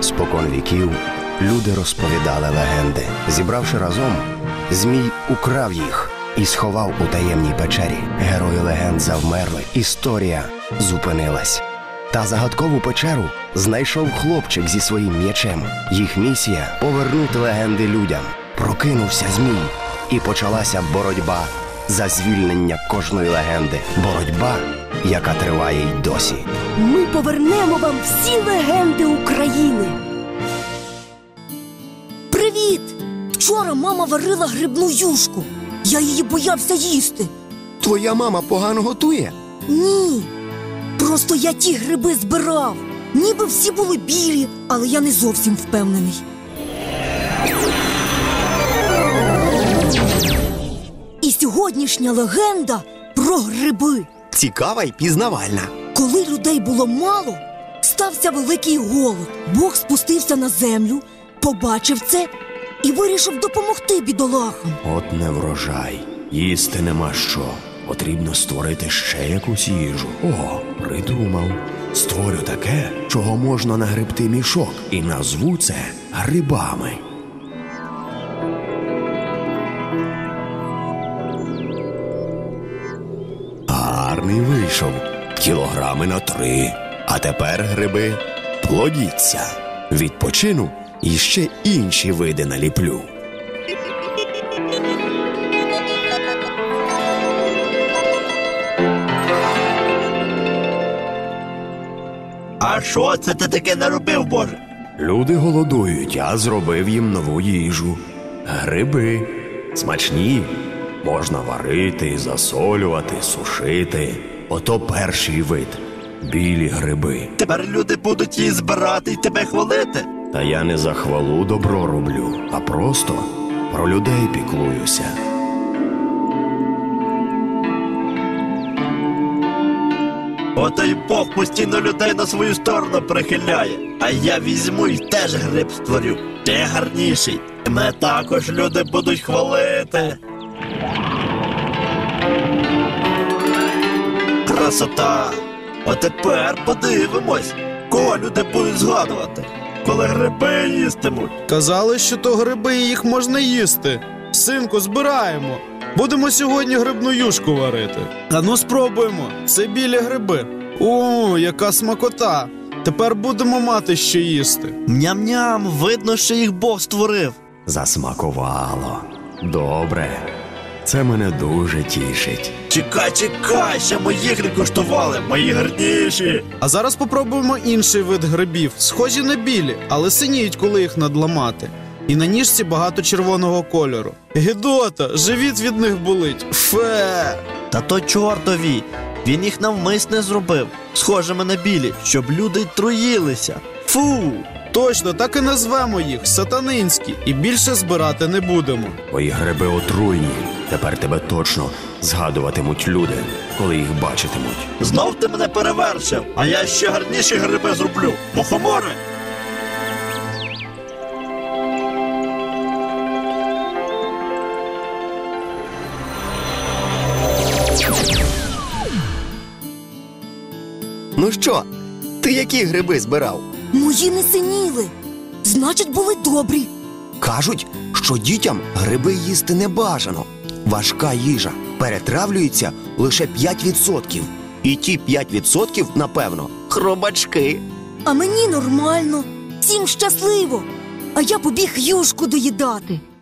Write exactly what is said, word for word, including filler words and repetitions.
Спокон віків люди розповідали легенди. Зібравши разом, Змій украв їх і сховав у таємній печері. Герої легенд завмерли, історія зупинилась. Та загадкову печеру знайшов хлопчик зі своїм м'ячем. Їх місія – повернути легенди людям. Прокинувся Змій, і почалася боротьба за звільнення кожної легенди. Боротьба, яка триває й досі. Ми повернемо вам всі легенди України. Привіт! Вчора мама варила грибну юшку. Я її боявся їсти. Твоя мама погано готує? Ні. Просто я ті гриби збирав. Ніби всі були білі, але я не зовсім впевнений. І сьогоднішня легенда про гриби. Цікава й пізнавальна. Коли людей було мало, стався великий голод. Бог спустився на землю, побачив це і вирішив допомогти бідолахам. От неврожай. Їсти нема що. Потрібно створити ще якусь їжу. О, придумав. Створю таке, чого можна нагребти мішок. І назву це грибами. Гарний вийшов. Кілограми на три. А тепер гриби плодіться. Відпочину і ще інші види наліплю. А що це ти таке наробив, Боже? Люди голодують, я зробив їм нову їжу. Гриби. Смачні. Можна варити, засолювати, сушити. Ото перший вид. Білі гриби. Тепер люди будуть її збирати і тебе хвалити. Та я не за хвалу добро роблю, а просто про людей піклуюся. Ото й Бог постійно людей на свою сторону прихиляє. А я візьму і теж гриб створю. Ти гарніший. Мене також люди будуть хвалити. Красота! А тепер подивимось, кого люди будуть згадувати, коли гриби їстимуть. Казали, що то гриби і їх можна їсти. Синку, збираємо. Будемо сьогодні грибну юшку варити. А ну спробуємо. Це білі гриби. О, яка смакота. Тепер будемо мати що їсти. Ням-ням, видно, що їх Бог створив. Засмакувало. Добре. Це мене дуже тішить. Чекай, чекай, ще моїх не куштували, мої гарніші. А зараз попробуємо інший вид грибів. Схожі на білі, але синіють, коли їх надламати. І на ніжці багато червоного кольору. Гедота, живіт від них болить. Фе! Та то чортові, він їх навмисне зробив, схожими на білі, щоб люди труїлися. Фу! Точно, так і назвемо їх, сатанинські, і більше збирати не будемо. Твої гриби отруйні. Тепер тебе точно згадуватимуть люди, коли їх бачитимуть. Знов ти мене перевершив, а я ще гарніші гриби зроблю. Мухомори! Ну що, ти які гриби збирав? Мої не синіли. Значить, були добрі. Кажуть, що дітям гриби їсти не бажано. Важка їжа. Перетравлюється лише п'ять відсотків. І ті п'ять відсотків, напевно, хробачки. А мені нормально. Всім щасливо. А я побіг юшку доїдати.